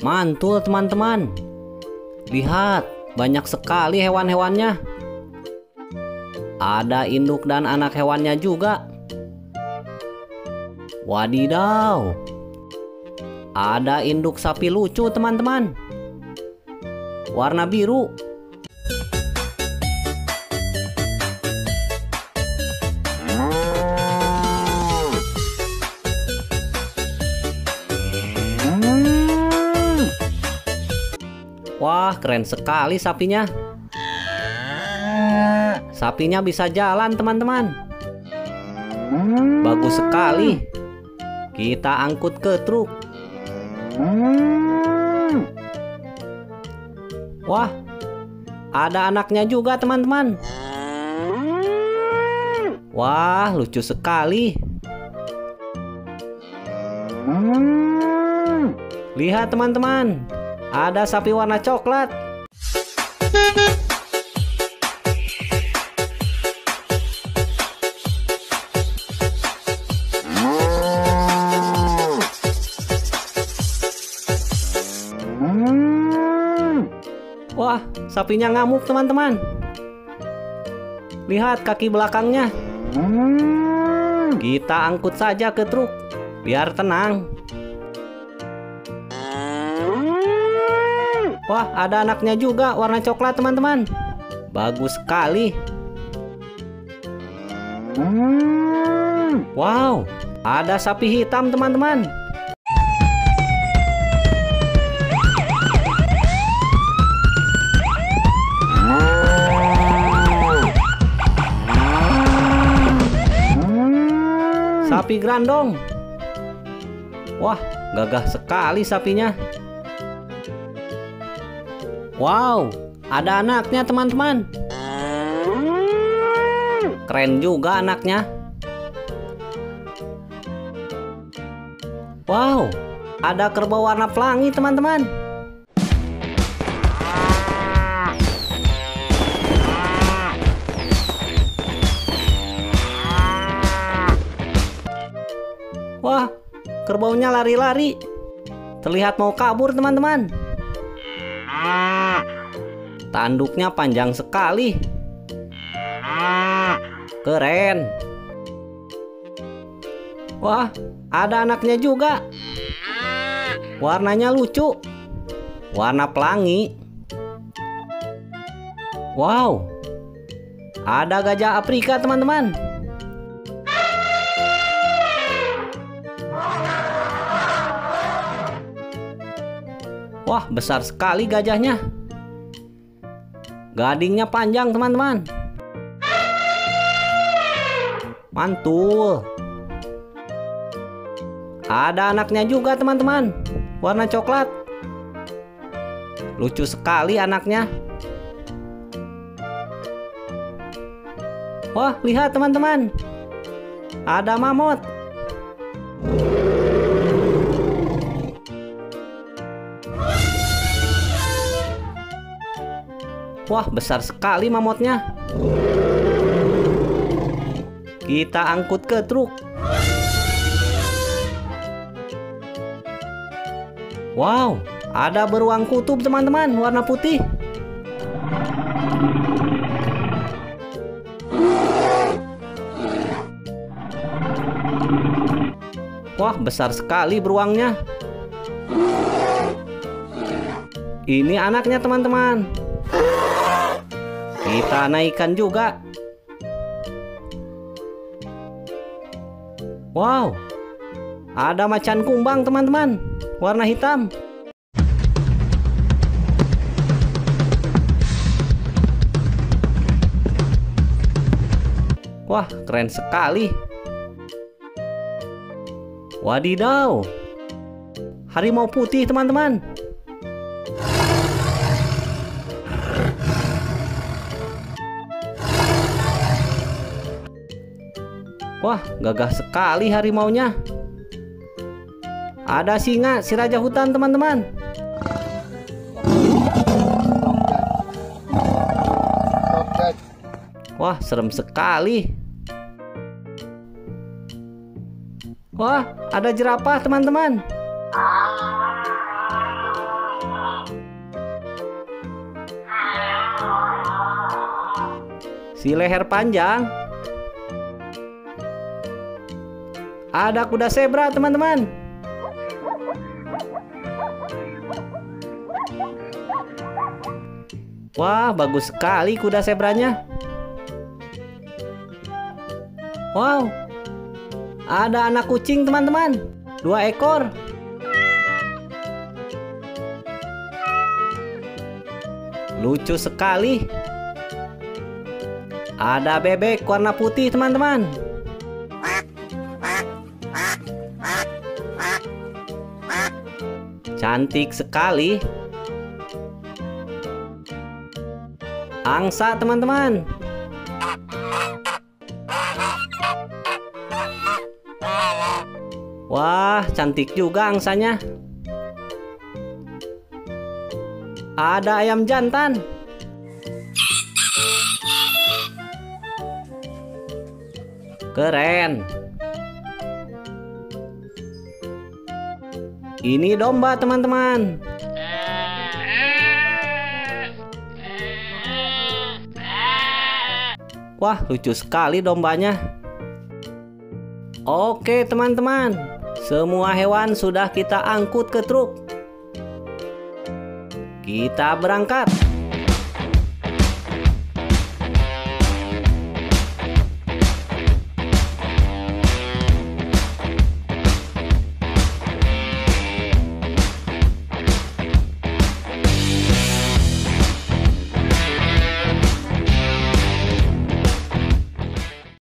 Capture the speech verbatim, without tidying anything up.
Mantul teman-teman. Lihat, banyak sekali hewan-hewannya. Ada induk dan anak hewannya juga. Wadidaw. Ada induk sapi lucu teman-teman. Warna biru. Wah, keren sekali sapinya. Sapinya bisa jalan, teman-teman. Bagus sekali. Kita angkut ke truk. Wah, ada anaknya juga, teman-teman. Wah, lucu sekali. Lihat, teman-teman. Ada sapi warna coklat. Wah, sapinya ngamuk, teman-teman. Lihat kaki belakangnya. Kita angkut saja ke truk, biar tenang. Wah, ada anaknya juga warna coklat, teman-teman. Bagus sekali. Wow, ada sapi hitam, teman-teman. Sapi grandong. Wah, gagah sekali sapinya. Wow, ada anaknya, teman-teman. Keren juga anaknya. Wow, ada kerbau warna pelangi, teman-teman. Wah, kerbaunya lari-lari. Terlihat mau kabur, teman-teman. Tanduknya panjang sekali. Keren. Wah, ada anaknya juga. Warnanya lucu. Warna pelangi. Wow. Ada gajah Afrika, teman-teman. Wah, besar sekali gajahnya. Gadingnya panjang, teman-teman. Mantul. Ada anaknya juga, teman-teman. Warna coklat. Lucu sekali anaknya. Wah, lihat, teman-teman. Ada mamut. Wah, besar sekali mamutnya. Kita angkut ke truk. Wow, ada beruang kutub, teman-teman, warna putih. Wah, besar sekali beruangnya. Ini anaknya, teman-teman. Kita naikkan juga. Wow, ada macan kumbang, teman-teman, warna hitam. Wah, keren sekali. Wadidaw, harimau putih, teman-teman. Wah, gagah sekali harimaunya. Ada singa, si raja hutan, teman-teman. Wah, serem sekali. Wah, ada jerapah, teman-teman. si leher panjang. Ada kuda zebra, teman-teman. Wah, bagus sekali kuda zebranya. Wow, ada anak kucing, teman-teman. Dua ekor. Lucu sekali. Ada bebek warna putih, teman-teman. Cantik sekali. Angsa, teman-teman. Wah, cantik juga angsanya. Ada ayam jantan. Keren. Ini domba, teman-teman. Wah, lucu sekali dombanya. Oke, teman-teman. Semua hewan sudah kita angkut ke truk. Kita berangkat.